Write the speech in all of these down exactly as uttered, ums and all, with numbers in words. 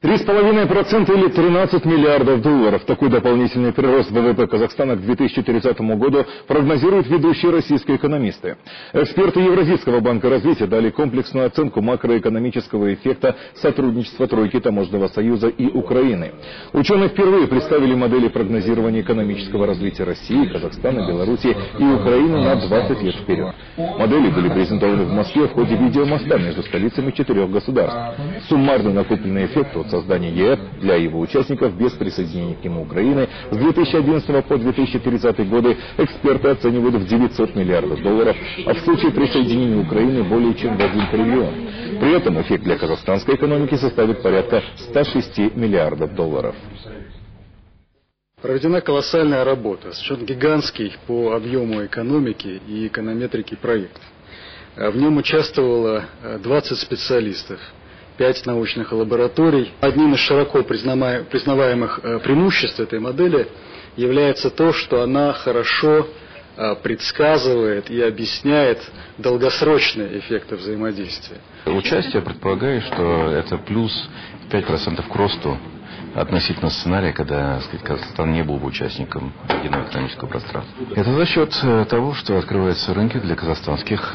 три с половиной процента или тринадцать миллиардов долларов. Такой дополнительный прирост ВВП Казахстана к две тысячи тридцатому году прогнозируют ведущие российские экономисты. Эксперты Евразийского банка развития дали комплексную оценку макроэкономического эффекта сотрудничества Тройки Таможенного союза и Украины. Ученые впервые представили модели прогнозирования экономического развития России, Казахстана, Беларуси и Украины на двадцать лет вперед. Модели были презентованы в Москве в ходе видеомоста между столицами четырех государств. Суммарный накопленный эффект от создания ЕЭП для его участников без присоединения к нему Украины с две тысячи одиннадцатого по две тысячи тридцатый годы эксперты оценивают в девятьсот миллиардов долларов, а в случае присоединения Украины более чем в один триллион. При этом эффект для казахстанской экономики составит порядка ста шести миллиардов долларов. Проведена колоссальная работа, совершенно гигантский по объему экономики и эконометрики проект. В нем участвовало двадцать специалистов, пять научных лабораторий. Одним из широко признаваемых преимуществ этой модели является то, что она хорошо предсказывает и объясняет долгосрочные эффекты взаимодействия. Участие предполагает, что это плюс пять процентов к росту относительно сценария, когда, так сказать, Казахстан не был бы участником единого экономического пространства. Это за счет того, что открываются рынки для казахстанских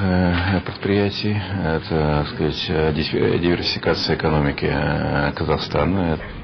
предприятий, это, так сказать, диверсификация экономики Казахстана.